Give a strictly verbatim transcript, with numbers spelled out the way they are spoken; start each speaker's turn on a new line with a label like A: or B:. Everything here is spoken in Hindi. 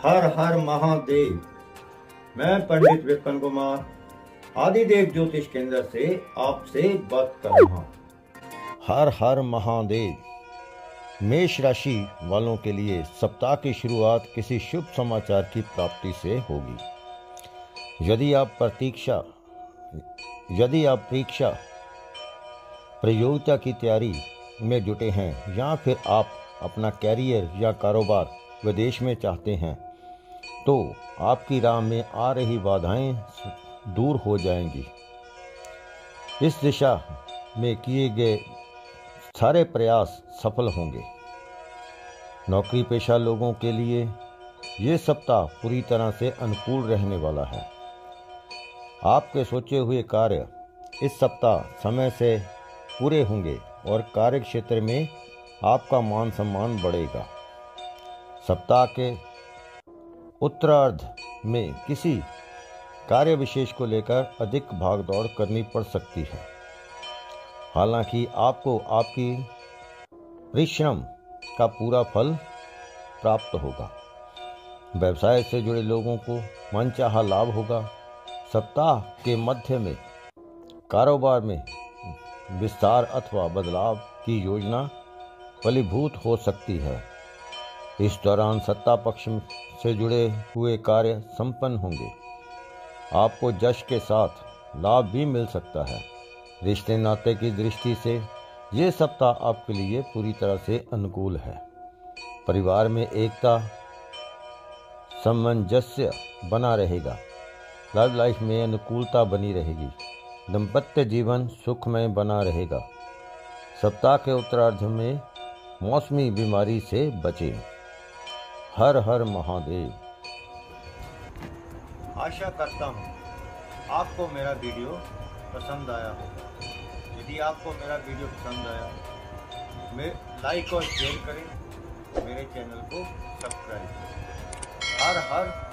A: हर हर महादेव। मैं पंडित विपिन कुमार आदिदेव ज्योतिष केंद्र से आपसे बात कर रहा हूँ। हर हर महादेव। मेष राशि वालों के लिए सप्ताह की शुरुआत किसी शुभ समाचार की प्राप्ति से होगी। यदि आप प्रतीक्षा यदि आप परीक्षा प्रतियोगिता की तैयारी में जुटे हैं या फिर आप अपना कैरियर या कारोबार विदेश में चाहते हैं तो आपकी राह में आ रही बाधाएं दूर हो जाएंगी। इस दिशा में किए गए सारे प्रयास सफल होंगे। नौकरी पेशा लोगों के लिए ये सप्ताह पूरी तरह से अनुकूल रहने वाला है। आपके सोचे हुए कार्य इस सप्ताह समय से पूरे होंगे और कार्य क्षेत्र में आपका मान सम्मान बढ़ेगा। सप्ताह के उत्तरार्ध में किसी कार्य विशेष को लेकर अधिक भागदौड़ करनी पड़ सकती है। हालांकि आपको आपकी परिश्रम का पूरा फल प्राप्त होगा। व्यवसाय से जुड़े लोगों को मनचाहा लाभ होगा। सप्ताह के मध्य में कारोबार में विस्तार अथवा बदलाव की योजना फलीभूत हो सकती है। इस दौरान सत्ता पक्ष से जुड़े हुए कार्य संपन्न होंगे। आपको जश के साथ लाभ भी मिल सकता है। रिश्ते नाते की दृष्टि से ये सप्ताह आपके लिए पूरी तरह से अनुकूल है। परिवार में एकता सामंजस्य बना रहेगा। लव लाइफ में अनुकूलता बनी रहेगी। दाम्पत्य जीवन सुखमय बना रहेगा। सप्ताह के उत्तरार्ध में मौसमी बीमारी से बचें। हर हर महादेव। आशा करता हूँ आपको मेरा वीडियो पसंद आया होगा। यदि आपको मेरा वीडियो पसंद आया मैं लाइक और शेयर करें। मेरे चैनल को सब्सक्राइब करें। हर हर